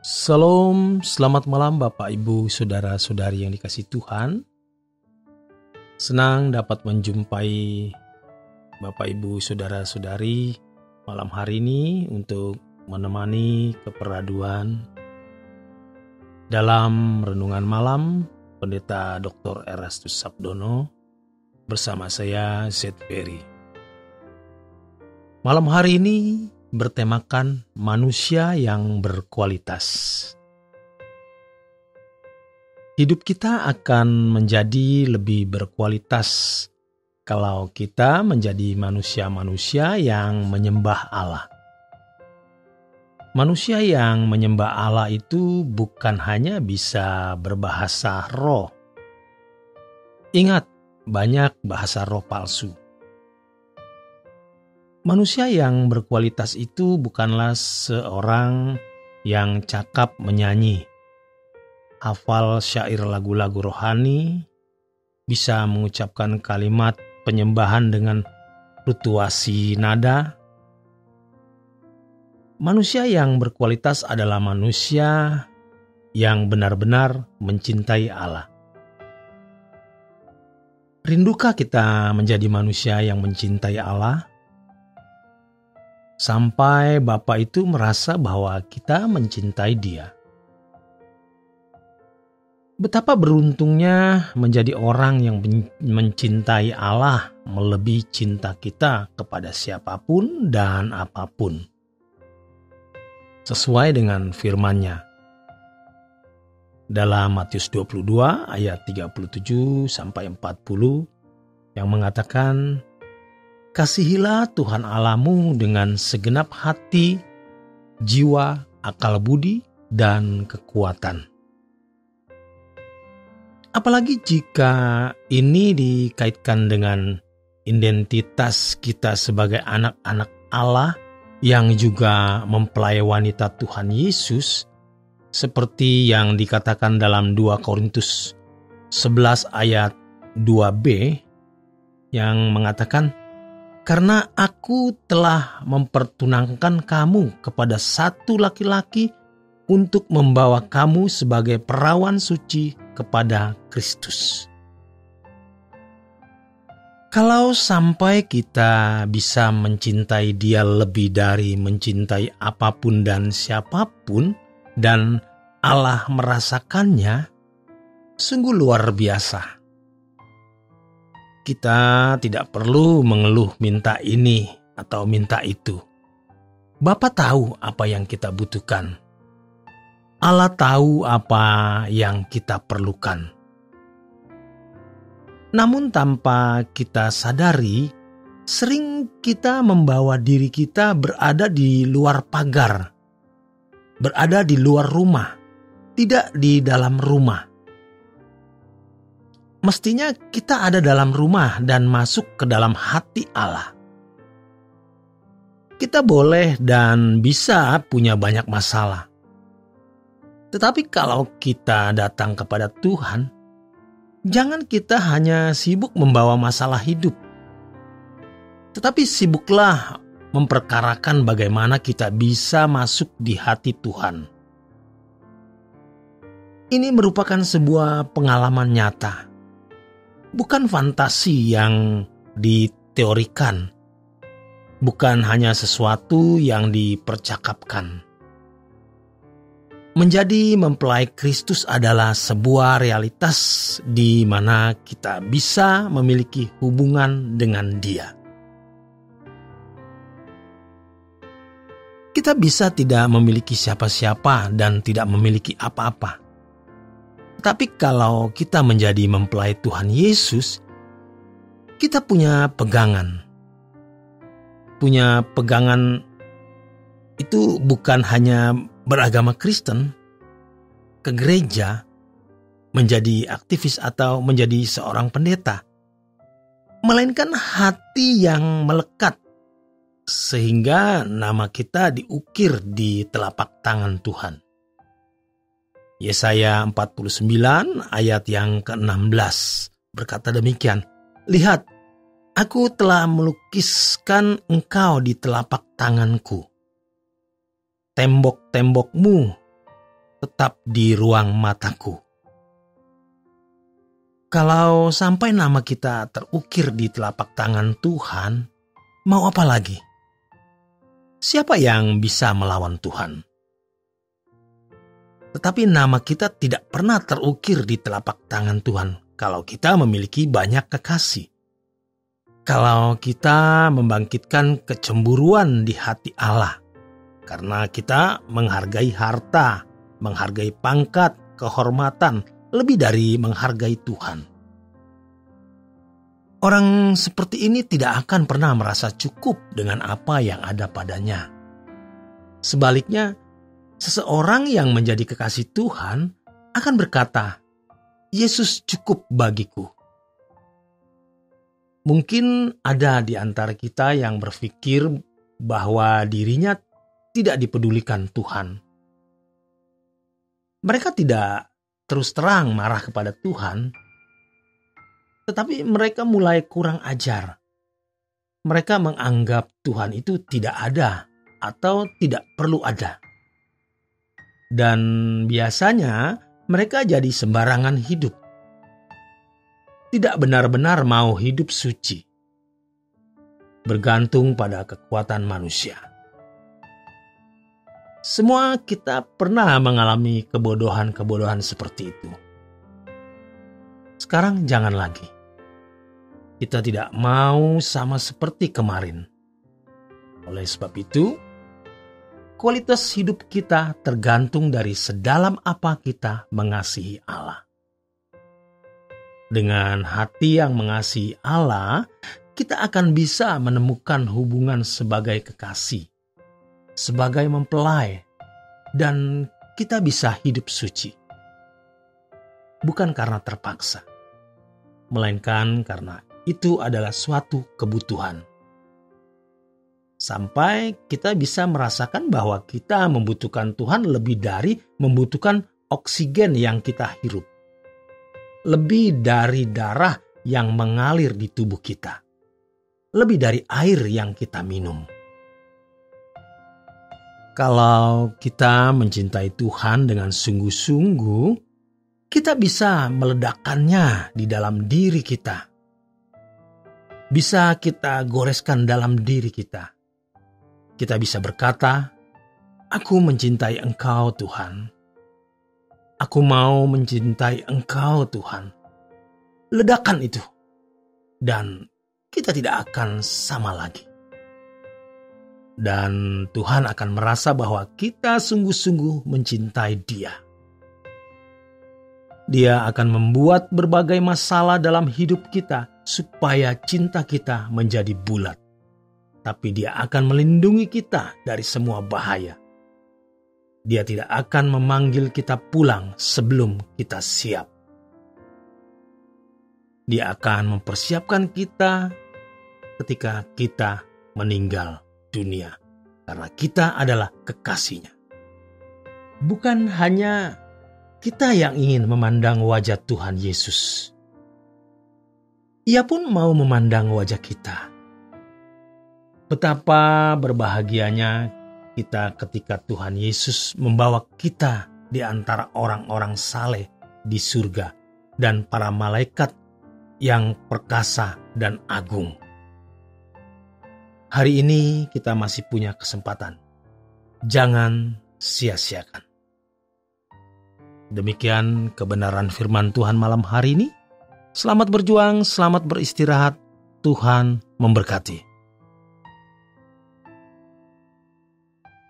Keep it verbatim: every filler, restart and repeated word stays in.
Salam, selamat malam Bapak Ibu Saudara-saudari yang dikasihi Tuhan. Senang dapat menjumpai Bapak Ibu Saudara-saudari malam hari ini untuk menemani keperaduan dalam renungan malam Pendeta doktor Erastus Sabdono bersama saya Z. Ferry. Malam hari ini bertemakan manusia yang berkualitas. Hidup kita akan menjadi lebih berkualitas kalau kita menjadi manusia-manusia yang menyembah Allah. Manusia yang menyembah Allah itu bukan hanya bisa berbahasa roh. Ingat, banyak bahasa roh palsu. Manusia yang berkualitas itu bukanlah seorang yang cakap menyanyi, hafal syair lagu-lagu rohani, bisa mengucapkan kalimat penyembahan dengan fluktuasi nada. Manusia yang berkualitas adalah manusia yang benar-benar mencintai Allah. Rindukah kita menjadi manusia yang mencintai Allah? Sampai Bapa itu merasa bahwa kita mencintai Dia. Betapa beruntungnya menjadi orang yang mencintai Allah melebihi cinta kita kepada siapapun dan apapun. Sesuai dengan firman-Nya. Dalam Matius dua puluh dua ayat tiga puluh tujuh sampai empat puluh yang mengatakan, "Kasihilah Tuhan Allahmu dengan segenap hati, jiwa, akal budi, dan kekuatan." Apalagi jika ini dikaitkan dengan identitas kita sebagai anak-anak Allah yang juga mempelai wanita Tuhan Yesus, seperti yang dikatakan dalam dua Korintus sebelas ayat dua b yang mengatakan, "Karena aku telah mempertunangkan kamu kepada satu laki-laki untuk membawa kamu sebagai perawan suci kepada Kristus." Kalau sampai kita bisa mencintai Dia lebih dari mencintai apapun dan siapapun, dan Allah merasakannya, sungguh luar biasa. Kita tidak perlu mengeluh minta ini atau minta itu. Bapa tahu apa yang kita butuhkan. Allah tahu apa yang kita perlukan. Namun tanpa kita sadari, sering kita membawa diri kita berada di luar pagar, berada di luar rumah, tidak di dalam rumah. Mestinya kita ada dalam rumah dan masuk ke dalam hati Allah. Kita boleh dan bisa punya banyak masalah. Tetapi kalau kita datang kepada Tuhan, jangan kita hanya sibuk membawa masalah hidup. Tetapi sibuklah memperkarakan bagaimana kita bisa masuk di hati Tuhan. Ini merupakan sebuah pengalaman nyata. Bukan fantasi yang diteorikan, bukan hanya sesuatu yang dipercakapkan. Menjadi mempelai Kristus adalah sebuah realitas di mana kita bisa memiliki hubungan dengan Dia. Kita bisa tidak memiliki siapa-siapa dan tidak memiliki apa-apa. Tapi kalau kita menjadi mempelai Tuhan Yesus, kita punya pegangan. Punya pegangan itu bukan hanya beragama Kristen, ke gereja, menjadi aktivis atau menjadi seorang pendeta. Melainkan hati yang melekat, sehingga nama kita diukir di telapak tangan Tuhan. Yesaya empat puluh sembilan ayat yang ke enam belas berkata demikian, "Lihat, aku telah melukiskan engkau di telapak tanganku. Tembok-tembokmu tetap di ruang mataku. Kalau sampai nama kita terukir di telapak tangan Tuhan, mau apa lagi? Siapa yang bisa melawan Tuhan? Tetapi nama kita tidak pernah terukir di telapak tangan Tuhan kalau kita memiliki banyak kekasih. Kalau kita membangkitkan kecemburuan di hati Allah, karena kita menghargai harta, menghargai pangkat, kehormatan, lebih dari menghargai Tuhan. Orang seperti ini tidak akan pernah merasa cukup dengan apa yang ada padanya. Sebaliknya, seseorang yang menjadi kekasih Tuhan akan berkata, "Yesus cukup bagiku." Mungkin ada di antara kita yang berpikir bahwa dirinya tidak dipedulikan Tuhan. Mereka tidak terus terang marah kepada Tuhan, tetapi mereka mulai kurang ajar. Mereka menganggap Tuhan itu tidak ada atau tidak perlu ada. Dan biasanya mereka jadi sembarangan hidup. Tidak benar-benar mau hidup suci, bergantung pada kekuatan manusia. Semua kita pernah mengalami kebodohan-kebodohan seperti itu. Sekarang jangan lagi. Kita tidak mau sama seperti kemarin. Oleh sebab itu, kualitas hidup kita tergantung dari sedalam apa kita mengasihi Allah. Dengan hati yang mengasihi Allah, kita akan bisa menemukan hubungan sebagai kekasih, sebagai mempelai, dan kita bisa hidup suci. Bukan karena terpaksa, melainkan karena itu adalah suatu kebutuhan. Sampai kita bisa merasakan bahwa kita membutuhkan Tuhan lebih dari membutuhkan oksigen yang kita hirup. Lebih dari darah yang mengalir di tubuh kita. Lebih dari air yang kita minum. Kalau kita mencintai Tuhan dengan sungguh-sungguh, kita bisa meledakkannya di dalam diri kita. Bisa kita goreskan dalam diri kita. Kita bisa berkata, "Aku mencintai Engkau, Tuhan. Aku mau mencintai Engkau, Tuhan." Ledakan itu. Dan kita tidak akan sama lagi. Dan Tuhan akan merasa bahwa kita sungguh-sungguh mencintai Dia. Dia akan membuat berbagai masalah dalam hidup kita supaya cinta kita menjadi bulat. Tapi Dia akan melindungi kita dari semua bahaya. Dia tidak akan memanggil kita pulang sebelum kita siap. Dia akan mempersiapkan kita ketika kita meninggal dunia. Karena kita adalah kekasihnya. Bukan hanya kita yang ingin memandang wajah Tuhan Yesus. Ia pun mau memandang wajah kita. Betapa berbahagianya kita ketika Tuhan Yesus membawa kita di antara orang-orang saleh di surga dan para malaikat yang perkasa dan agung. Hari ini kita masih punya kesempatan. Jangan sia-siakan. Demikian kebenaran firman Tuhan malam hari ini. Selamat berjuang, selamat beristirahat. Tuhan memberkati.